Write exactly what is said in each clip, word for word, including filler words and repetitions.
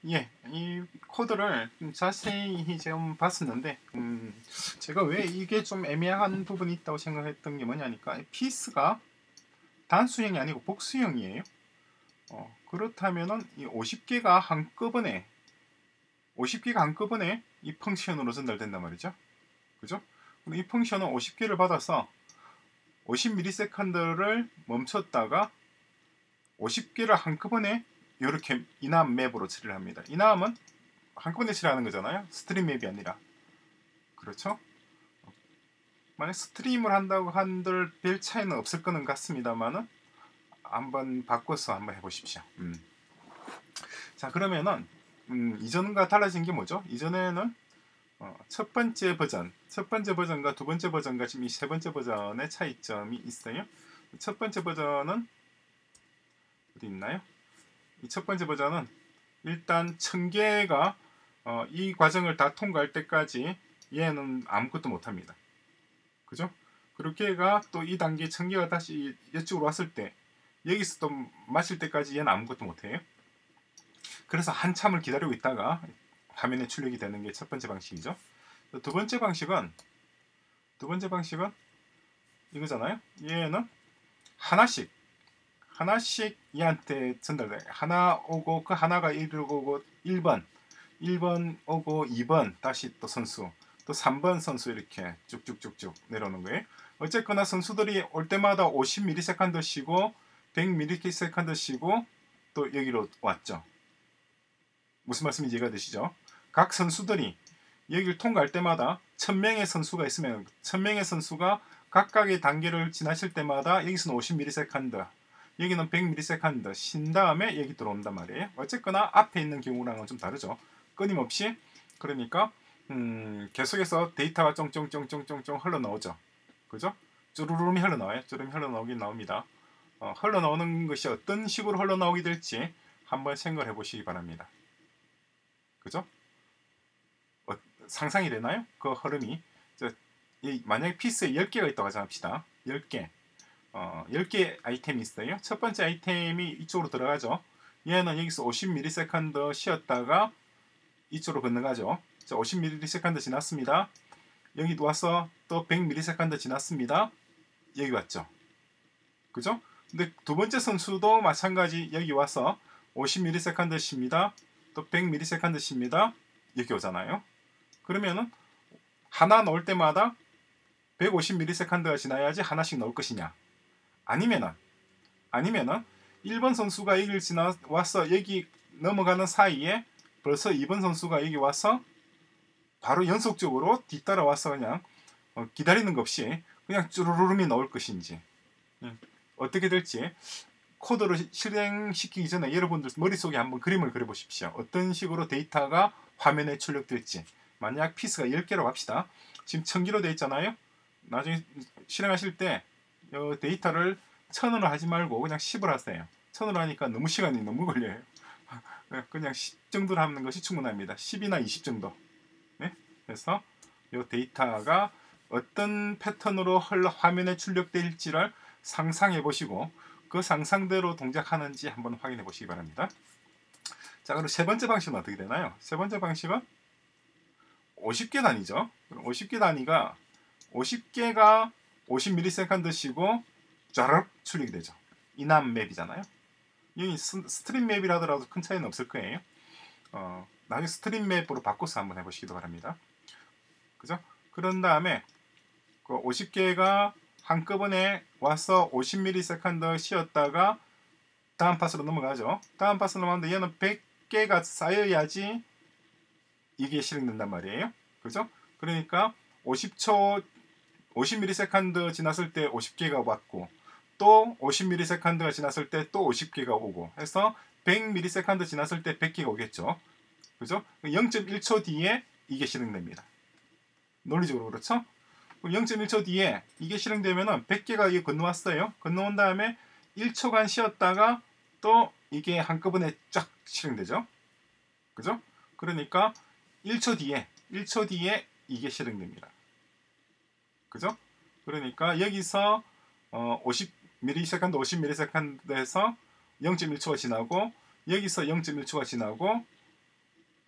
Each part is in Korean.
예, 이 코드를 좀 자세히 좀 봤었는데, 음, 제가 왜 이게 좀 애매한 부분이 있다고 생각했던 게 뭐냐니까, 피스가 단수형이 아니고 복수형이에요. 어, 그렇다면은 이 오십 개가 한꺼번에, 오십 개가 한꺼번에 이 펑션으로 전달된단 말이죠. 그죠? 이 펑션은 오십 개를 받아서 오십 밀리세컨드를 멈췄다가 오십 개를 한꺼번에 이렇게 이남 맵으로 처리를 합니다. 이남은 한꺼번에 처리하는 거잖아요. 스트림 맵이 아니라. 그렇죠? 만약 스트림을 한다고 한들 별 차이는 없을 거는 같습니다만은 한번 바꿔서 한번 해보십시오. 음. 자, 그러면은 음, 이전과 달라진 게 뭐죠? 이전에는 어, 첫 번째 버전, 첫 번째 버전과 두 번째 버전과 지금 이 세 번째 버전의 차이점이 있어요. 첫 번째 버전은 어디 있나요? 이 첫 번째 버전은 일단 천 개가 어, 이 과정을 다 통과할 때까지 얘는 아무것도 못합니다. 그죠? 그렇게가 또 이 단계 천 개가 다시 이쪽으로 왔을 때 여기서 또 마실 때까지 얘는 아무것도 못해요. 그래서 한참을 기다리고 있다가 화면에 출력이 되는 게 첫 번째 방식이죠. 두 번째 방식은 두 번째 방식은 이거잖아요. 얘는 하나씩 하나씩 얘한테 전달돼. 하나 오고 그 하나가 일 오고 일 번 일 번 오고 이 번 다시 또 선수 또 삼 번 선수 이렇게 쭉쭉쭉쭉 내려오는 거예요. 어쨌거나 선수들이 올 때마다 오십 밀리세컨드 쉬고 백 밀리세컨드 쉬고 또 여기로 왔죠. 무슨 말씀인지 이해가 되시죠? 각 선수들이 여기를 통과할 때마다 천 명의 선수가 있으면 천 명의 선수가 각각의 단계를 지나실 때마다 여기서는 오십 밀리세컨드 여기는 백 밀리세컨드 쉰 다음에 여기 들어온단 말이에요. 어쨌거나 앞에 있는 경우랑은 좀 다르죠. 끊임없이 그러니까 음, 계속해서 데이터가 쫑쫑쫑쫑쫑쫑 흘러나오죠. 그죠? 쭈루rum이 흘러나와요. 쭈루rum이 흘러나오긴 나옵니다. 어, 흘러나오는 것이 어떤 식으로 흘러나오게 될지 한번 생각을 해보시기 바랍니다. 그죠? 어, 상상이 되나요? 그 흐름이. 저, 이, 만약에 피스에 열 개가 있다고 합시다. 열 개. 어, 열 개 아이템이 있어요. 첫 번째 아이템이 이쪽으로 들어가죠. 얘는 여기서 오십 밀리세컨드 쉬었다가 이쪽으로 건너가죠. 자, 오십 밀리세컨드 지났습니다. 여기 와서 또 백 밀리세컨드 지났습니다. 여기 왔죠. 그죠? 근데 두 번째 선수도 마찬가지 여기 와서 오십 밀리세컨드 쉽니다. 또 백 밀리세컨드 쉽니다. 여기 오잖아요. 그러면은 하나 넣을 때마다 백오십 밀리세컨드가 지나야지 하나씩 넣을 것이냐? 아니면은 아니면은 일 번 선수가 여기를 지나와서 여기 넘어가는 사이에 벌써 이 번 선수가 여기 와서 바로 연속적으로 뒤따라와서 그냥 어, 기다리는 것 없이 그냥 쭈루루rum이 나올 것인지 음, 어떻게 될지 코드를 실행시키기 전에 여러분들 머릿속에 한번 그림을 그려보십시오. 어떤 식으로 데이터가 화면에 출력될지. 만약 피스가 열 개라고 합시다. 지금 천 개로 되어 있잖아요. 나중에 실행하실 때 데이터를 천으로 하지 말고 그냥 십으로 하세요. 천으로 하니까 너무 시간이 너무 걸려요. 그냥 십 정도로 하는 것이 충분합니다. 십이나 이십 정도. 네? 그래서 이 데이터가 어떤 패턴으로 화면에 출력될지를 상상해 보시고 그 상상대로 동작하는지 한번 확인해 보시기 바랍니다. 자, 그럼 세 번째 방식은 어떻게 되나요? 세 번째 방식은 오십 개 단위죠. 오십 개 단위가 오십 개가 오십 밀리세컨드 쉬고 쫘르륵 출력이 되죠. 이남 맵이잖아요. 이 스트림 맵이라더라도 큰 차이는 없을 거예요. 어, 나중에 스트림 맵으로 바꿔서 한번 해보시기도 바랍니다. 그죠? 그런 다음에 그 오십 개가 한꺼번에 와서 오십 밀리세컨드 쉬었다가 다음 파스로 넘어가죠. 다음 파스로 넘어가는데 얘는 백 개가 쌓여야지 이게 실행된단 말이에요. 그죠? 그러니까 오십 초 오십 밀리세컨드 지났을 때 오십 개가 왔고 또 오십 밀리세컨드가 지났을 때 또 오십 개가 오고 해서 백 밀리세컨드 지났을 때 백 개가 오겠죠. 그죠? 영 점 일 초 뒤에 이게 실행됩니다. 논리적으로 그렇죠? 영 점 일 초 뒤에 이게 실행되면은 백 개가 이게 건너왔어요. 건너온 다음에 일 초간 쉬었다가 또 이게 한꺼번에 쫙 실행되죠. 그죠? 그러니까 일 초 뒤에 일 초 뒤에 이게 실행됩니다. 그죠? 그러니까 여기서 어 오십 밀리세컨드 오십 밀리세컨드에서 영 점 일 초가 지나고 여기서 영 점 일 초가 지나고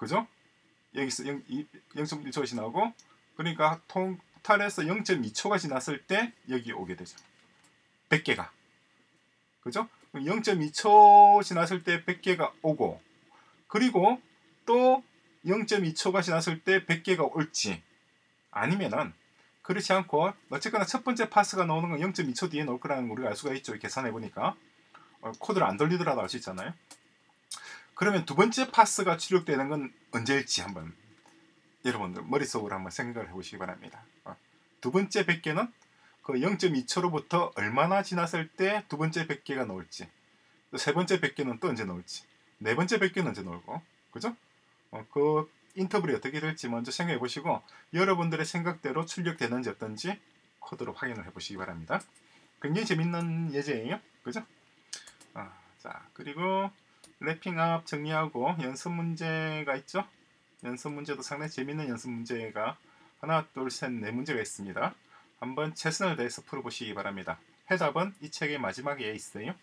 그죠? 여기서 영 점 일 초가 지나고, 그러니까 토탈에서 영 점 이 초가 지났을 때 여기 오게 되죠. 백 개가. 그죠? 영 점 이 초 지났을 때 백 개가 오고, 그리고 또 영 점 이 초가 지났을 때 백 개가 올지, 아니면은 그렇지 않고 어쨌거나 첫 번째 파스가 나오는 건 영 점 이 초 뒤에 나올 거라는 걸 우리가 알 수가 있죠. 계산해 보니까. 어, 코드를 안 돌리더라도 알 수 있잖아요. 그러면 두 번째 파스가 출력되는 건 언제일지 한번 여러분들 머릿속으로 한번 생각을 해보시기 바랍니다. 어, 두 번째 백 개는 그 영 점 이 초로부터 얼마나 지났을 때 두 번째 백 개가 나올지, 세 번째 백 개는 또 언제 나올지, 네 번째 백 개는 언제 나올고, 그죠? 어, 그 인터벌이 어떻게 될지 먼저 생각해 보시고 여러분들의 생각대로 출력되는지 어떤지 코드로 확인을 해 보시기 바랍니다. 굉장히 재밌는 예제예요. 그죠? 아, 자, 그리고 래핑업 정리하고 연습 문제가 있죠? 연습 문제도 상당히 재밌는 연습 문제가 하나, 둘, 셋, 네 문제가 있습니다. 한번 최선을 다해서 풀어보시기 바랍니다. 해답은 이 책의 마지막에 있어요.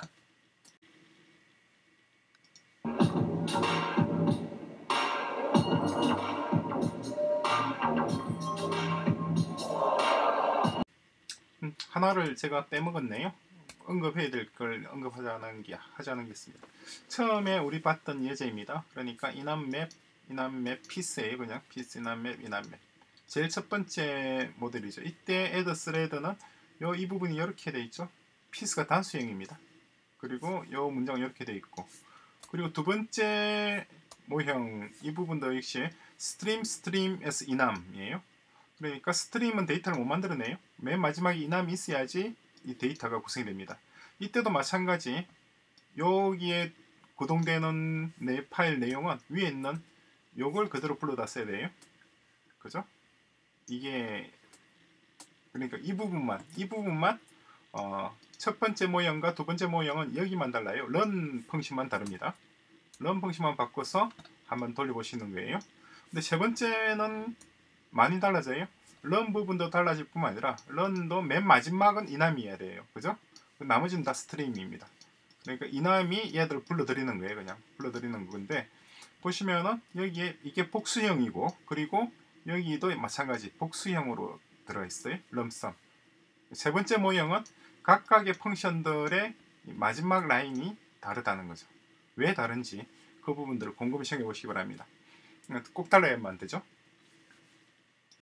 음, 하나를 제가 빼먹었네요. 언급해야 될 걸 언급하자는 게 하자는 게 있습니다. 처음에 우리 봤던 예제입니다. 그러니까 이남맵, 이남맵 피스예요. 그냥 피스, 이남맵, 이남맵. 제일 첫 번째 모델이죠. 이때 add thread는 요 이 부분이 이렇게 돼 있죠. 피스가 단수형입니다. 그리고 요 문장은 이렇게 돼 있고, 그리고 두 번째 모형 이 부분도 역시 stream, stream as enum이에요. 그러니까 스트림은 데이터를 못 만들어내요. 맨 마지막에 이남이 있어야지 이 데이터가 구성이 됩니다. 이때도 마찬가지 여기에 구동되는 내 파일 내용은 위에 있는 요걸 그대로 불러다 써야 돼요. 그죠? 이게 그러니까 이 부분만 이 부분만 어, 첫 번째 모형과 두 번째 모형은 여기만 달라요. run 펑션만 다릅니다. run 펑션만 바꿔서 한번 돌려보시는 거예요. 근데 세 번째는 많이 달라져요. run 부분도 달라질 뿐만 아니라 run도 맨 마지막은 이남이어야 돼요. 그죠? 나머지는 다 스트림입니다. 그러니까 이남이 얘들을 불러들이는 거예요. 그냥 불러들이는 건데, 보시면은 여기에 이게 복수형이고, 그리고 여기도 마찬가지 복수형으로 들어있어요. 럼썸. 세 번째 모형은 각각의 펑션들의 마지막 라인이 다르다는 거죠. 왜 다른지 그 부분들을 곰곰이 생각해 보시기 바랍니다. 꼭 달라야만 되죠.